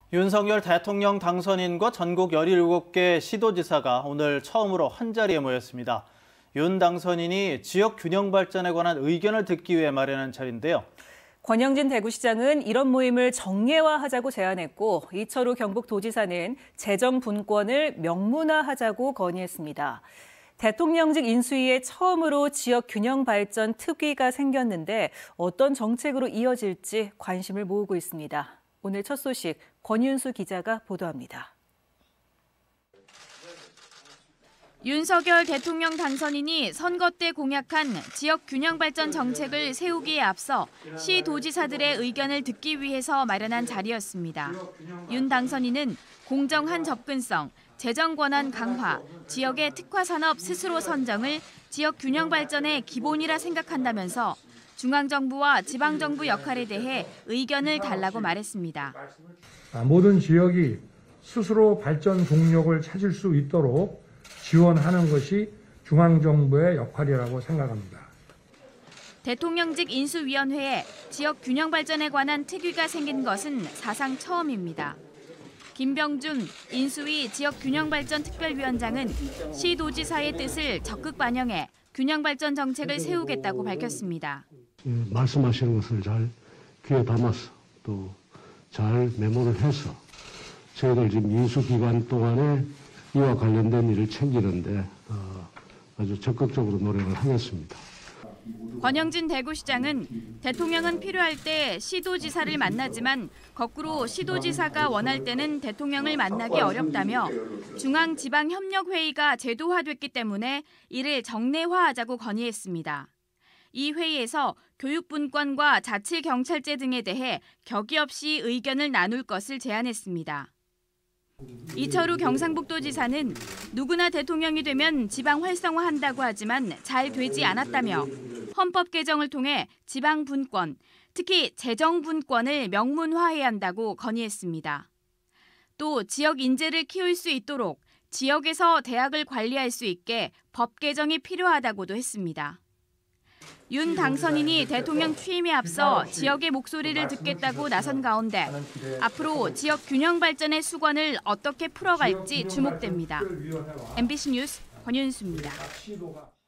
윤석열 대통령 당선인과 전국 17개 시도지사가 오늘 처음으로 한자리에 모였습니다. 윤 당선인이 지역 균형 발전에 관한 의견을 듣기 위해 마련한 자리인데요. 권영진 대구시장은 이런 모임을 정례화하자고 제안했고, 이철우 경북도지사는 재정 분권을 명문화하자고 건의했습니다. 대통령직 인수위에 처음으로 지역 균형 발전 특위가 생겼는데 어떤 정책으로 이어질지 관심을 모으고 있습니다. 오늘 첫 소식 권윤수 기자가 보도합니다. 윤석열 대통령 당선인이 선거 때 공약한 지역 균형 발전 정책을 세우기에 앞서 시도지사들의 의견을 듣기 위해서 마련한 자리였습니다. 윤 당선인은 공정한 접근성, 재정 권한 강화, 지역의 특화 산업 스스로 선정을 지역 균형 발전의 기본이라 생각한다면서 중앙정부와 지방정부 역할에 대해 의견을 달라고 말했습니다. 모든 지역이 스스로 발전 동력을 찾을 수 있도록 지원하는 것이 중앙정부의 역할이라고 생각합니다. 대통령직 인수위원회에 지역 균형 발전에 관한 특위가 생긴 것은 사상 처음입니다. 김병준 인수위 지역균형발전 특별위원장은 시도지사의 뜻을 적극 반영해 균형발전 정책을 세우겠다고 밝혔습니다. 말씀하시는 것을 잘 귀에 담아서 또 잘 메모를 해서 저희들 지금 인수기간 동안에 이와 관련된 일을 챙기는데 아주 적극적으로 노력을 하겠습니다. 권영진 대구시장은 대통령은 필요할 때 시도지사를 만나지만 거꾸로 시도지사가 원할 때는 대통령을 만나기 어렵다며 중앙지방협력회의가 제도화됐기 때문에 이를 정례화하자고 건의했습니다. 이 회의에서 교육분권과 자치경찰제 등에 대해 격의 없이 의견을 나눌 것을 제안했습니다. 이철우 경상북도지사는 누구나 대통령이 되면 지방 활성화한다고 하지만 잘 되지 않았다며 헌법 개정을 통해 지방 분권, 특히 재정 분권을 명문화해야 한다고 건의했습니다. 또 지역 인재를 키울 수 있도록 지역에서 대학을 관리할 수 있게 법 개정이 필요하다고도 했습니다. 윤 당선인이 대통령 취임에 앞서 지역의 목소리를 듣겠다고 나선 가운데 앞으로 지역 균형 발전의 수건을 어떻게 풀어갈지 주목됩니다. MBC 뉴스 권윤수입니다.